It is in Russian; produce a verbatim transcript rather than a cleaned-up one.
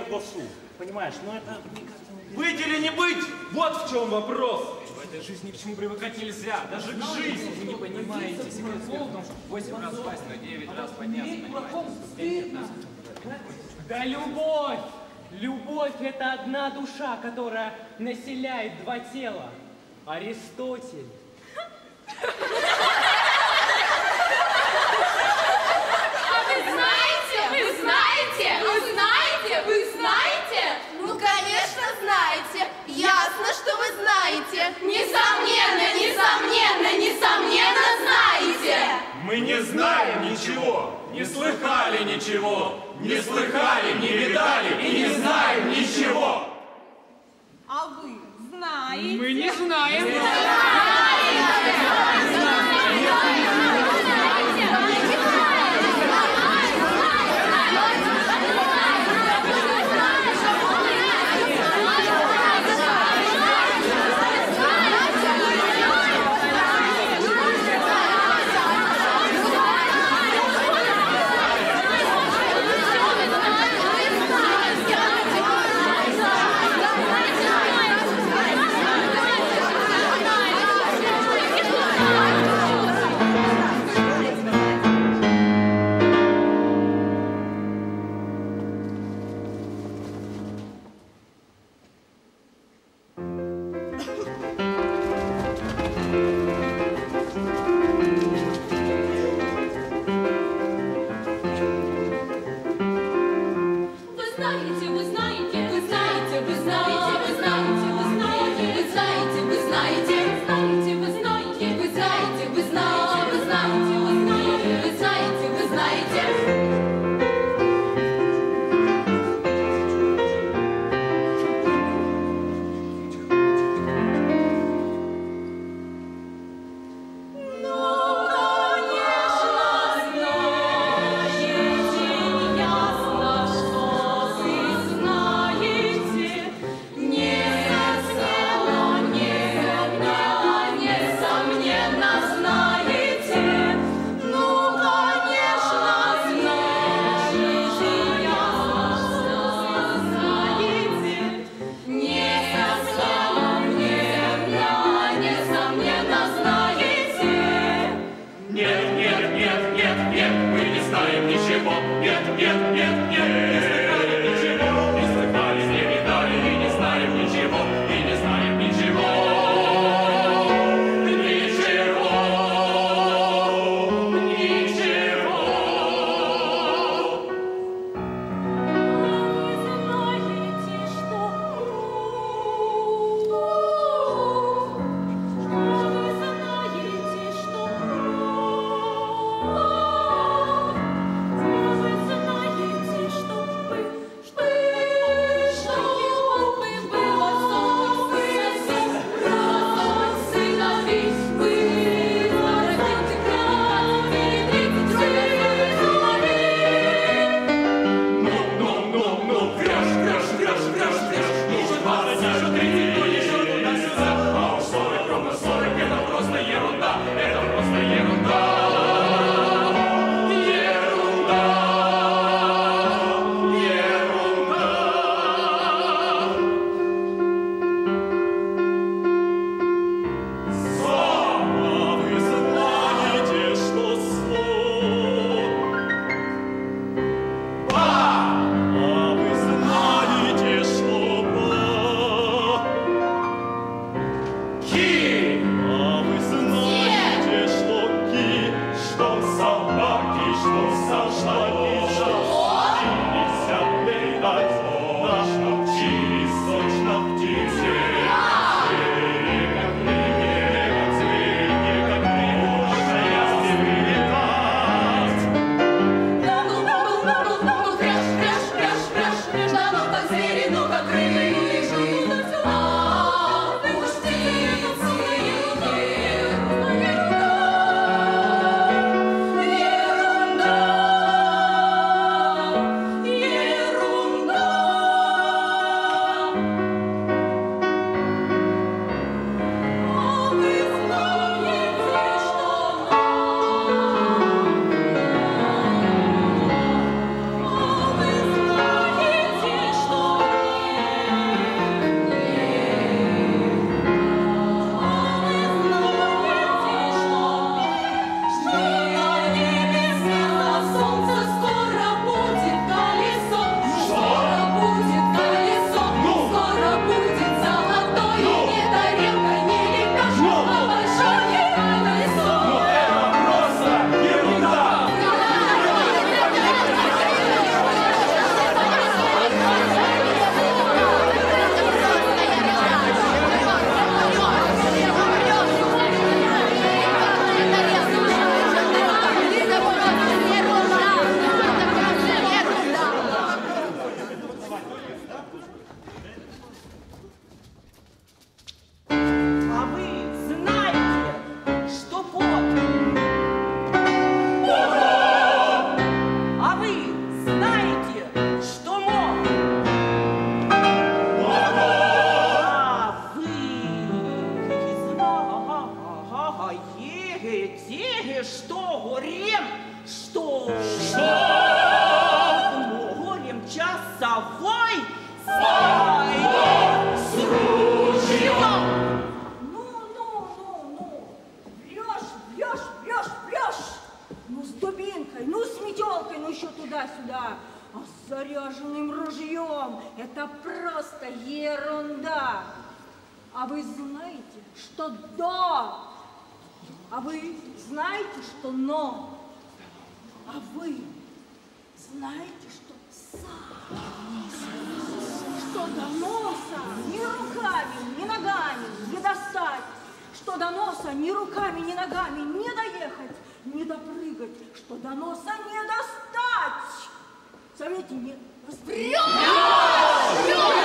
госу. Понимаешь, но это никак не... Быть или не быть? Вот в чем вопрос. В этой жизни к чему привыкать нельзя, даже к жизни. Вы не понимаете. Секрет в том, что восемь раз пасть, но девять раз подняться, понимаете? Да любовь! Любовь — это одна душа, которая населяет два тела. Аристотель. А вы знаете? Вы знаете? Вы знаете? Вы знаете? Ну, конечно, знаете. Ясно, что вы знаете. Несомненно, несомненно, несомненно знаете. Мы не знаем ничего, не слыхали ничего, не слыхали, не видали и не знаем ничего. А вы знаете? Мы не знаем. Ерунда. метелкой, ну еще туда-сюда. А с заряженным ружьем это просто ерунда. А вы знаете, что до? А вы знаете, что но? А вы знаете, что са? Что до носа ни руками, ни ногами не достать. Что до носа ни руками, ни ногами не доехать, не допрыгать. Что до носа не достать. Совете нет. Врёт! Врёт!